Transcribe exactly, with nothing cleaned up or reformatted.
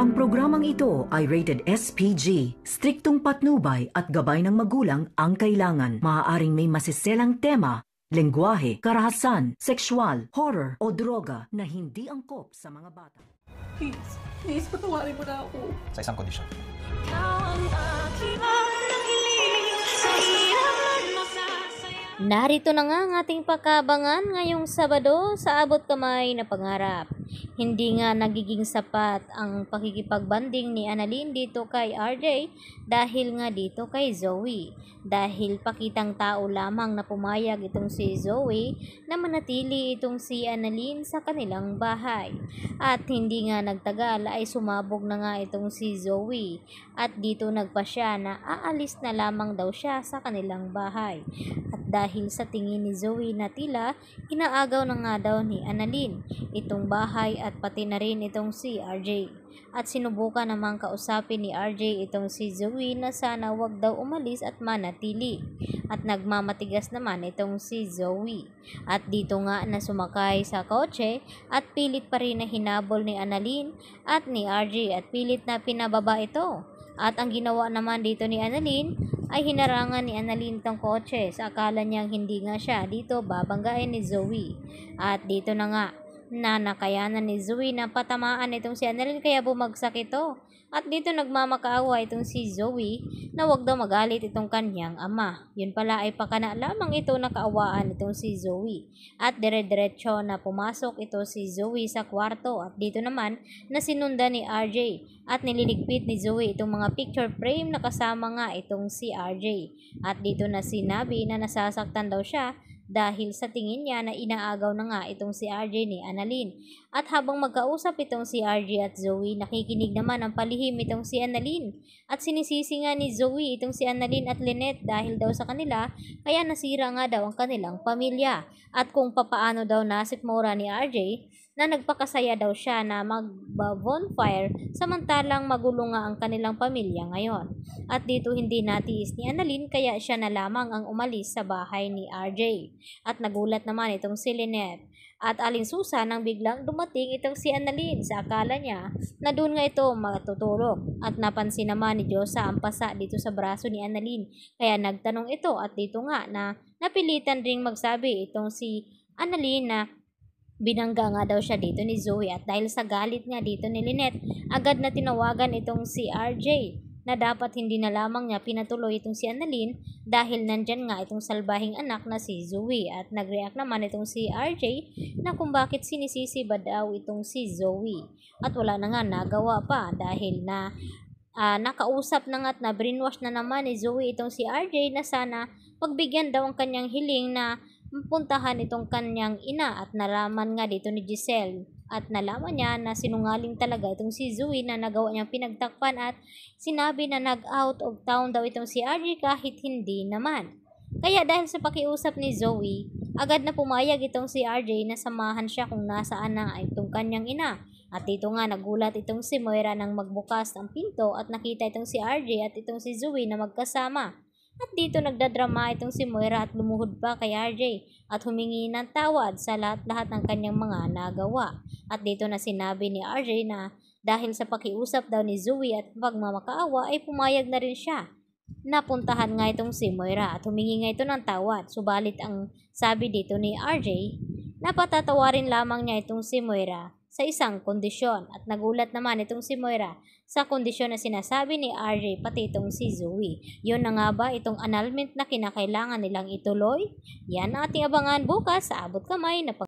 Ang programang ito ay rated S P G. Striktong patnubay at gabay ng magulang ang kailangan. Maaaring may masiselang tema, lengguwahe, karahasan, sexual, horror o droga na hindi angkop sa mga bata. Please, please, patawarin mo na ako. Sa isang kondisyon. Narito na nga ang ating pagkabangan ngayong Sabado sa Abot Kamay na Pangarap. Hindi nga nagiging sapat ang pakikipagbanding ni Annalyn dito kay R J dahil nga dito kay Zoe. Dahil pakitang tao lamang na pumayag itong si Zoe na manatili itong si Annalyn sa kanilang bahay. At hindi nga nagtagal ay sumabog na nga itong si Zoe at dito nagpasya na aalis na lamang daw siya sa kanilang bahay. At dahil sa tingin ni Zoe na tila inaagaw na nga daw ni Annalyn itong bahay at pati na rin itong si R J. At sinubukan namang kausapin ni R J itong si Zoe na sana wag daw umalis at manatili. At nagmamatigas naman itong si Zoe. At dito nga na sumakay sa kotse at pilit pa rin na hinabol ni Annalyn at ni R J at pilit na pinababa ito. At ang ginawa naman dito ni Annalyn ay hinarangan ni Annalyn tong kotse sa akala niyang hindi nga siya dito babanggain ni Zoe. At dito na nga na nakayanan ni Zoe na patamaan itong si Annalyn kaya bumagsak ito. At dito nagmamakaawa itong si Zoe na wag daw magalit itong kanyang ama. Yun pala ay pakana lamang ito nakaawaan itong si Zoe. At dire-diretso na pumasok ito si Zoe sa kwarto at dito naman na sinunda ni R J. At nililigpit ni Zoe itong mga picture frame na kasama nga itong si R J. At dito na sinabi na nasasaktan daw siya dahil sa tingin niya na inaagaw na nga itong si R J ni Annalyn. At habang magkausap itong si R J at Zoe, nakikinig naman ang palihim itong si Annalyn. At sinisisi nga ni Zoe itong si Annalyn at Lynette dahil daw sa kanila, kaya nasira nga daw ang kanilang pamilya. At kung papaano daw nasikmura ni R J, na nagpakasaya daw siya na mag-bonfire samantalang magulo nga ang kanilang pamilya ngayon. At dito hindi natiis ni Annalyn kaya siya na lamang ang umalis sa bahay ni R J. At nagulat naman itong si Lynette. At alinsusa nang biglang dumating itong si Annalyn sa akala niya na doon nga ito matutulog. At napansin naman ni Diyosa ang pasa dito sa braso ni Annalyn. Kaya nagtanong ito at dito nga na napilitan ring magsabi itong si Annalyn na binangga nga daw siya dito ni Zoe. At dahil sa galit nga dito ni Lynette, agad na tinawagan itong si R J na dapat hindi na lamang niya pinatuloy itong si Annalyn dahil nandyan nga itong salbahing anak na si Zoe. At nag-react naman itong si R J na kung bakit sinisisi ba daw itong si Zoe. At wala na nga nagawa pa dahil na uh, nakausap na nga at na brainwash na naman ni Zoe itong si R J na sana pagbigyan daw ang kanyang hiling na puntahan itong kanyang ina. At nalaman nga dito ni Giselle at nalaman niya na sinungaling talaga itong si Zoe na nagawa niyang pinagtakpan at sinabi na nag-out of town daw itong si R J kahit hindi naman. Kaya dahil sa pakiusap ni Zoe, agad na pumayag itong si R J na samahan siya kung nasaan na itong kanyang ina. At dito nga nagulat itong si Moira nang magbukas ang pinto at nakita itong si R J at itong si Zoe na magkasama. At dito nagdadrama itong si Moira at lumuhod pa kay R J at humingi ng tawad sa lahat-lahat ng kanyang mga nagawa. At dito na sinabi ni R J na dahil sa pakiusap daw ni Zoe at pagmamakaawa ay pumayag na rin siya. Napuntahan nga itong si Moira at humingi nga ito ng tawad. Subalit ang sabi dito ni R J, napatatawarin lamang niya itong si Moira sa isang kondisyon. At nagulat naman itong si Moira sa kondisyon na sinasabi ni R J pati itong si Zoe. Yun na nga ba itong annulment na kinakailangan nilang ituloy? Yan ang ating abangan bukas sa Abot Kamay na